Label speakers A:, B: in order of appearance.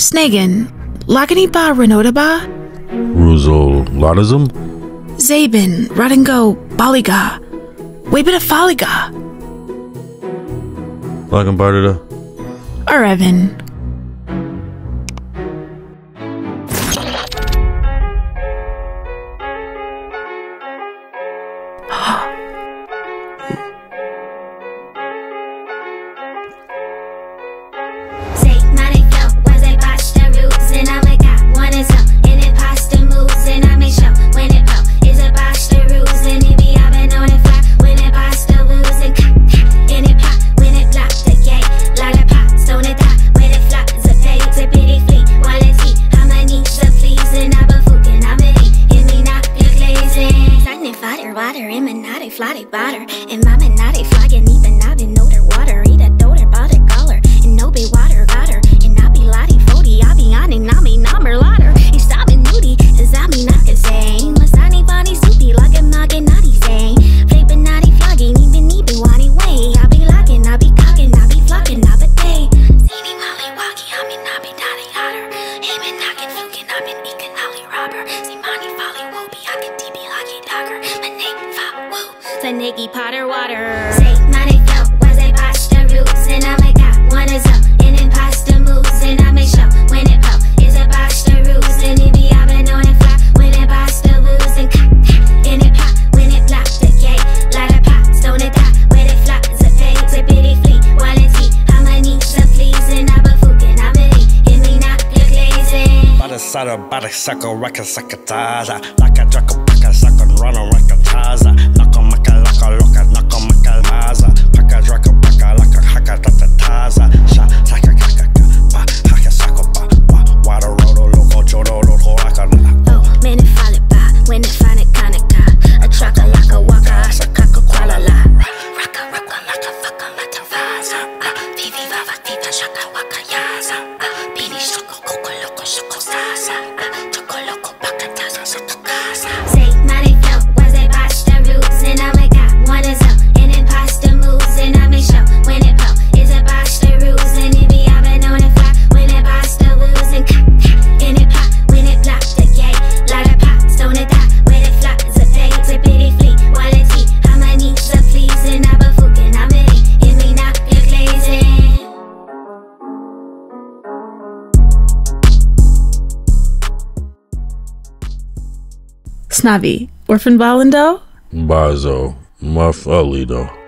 A: Snegen, Lagani ba Renoda ba?
B: Ruzo Lotism?
A: Zabin, Radingo, Baliga, Webita Faliga.
B: Lagan Barda?
A: Evan.
C: Sucker, record, suckataza, like a draka, paka, sucker, run on rakataza, naka, maka, laka, loka, naka, maka, maza, paka, draka, paka, laka, haka, tatataza, sha, saka, kaka, pa, haka, sako, pa, wa, water, rodo, loco, jodo, loco, haka,
D: oh, man, if I let by, when if I let kanaka, a traka, laka, waka, sakaka, kwala, la, raka, raka, laka, faka, lata, vaza, vivi, vava, viva, shaka, waka, yaza, bini, shoko, koko, loco, shoko, zaza,
A: Snavi, Orphan Balando?
B: Bazo, Muff Alido.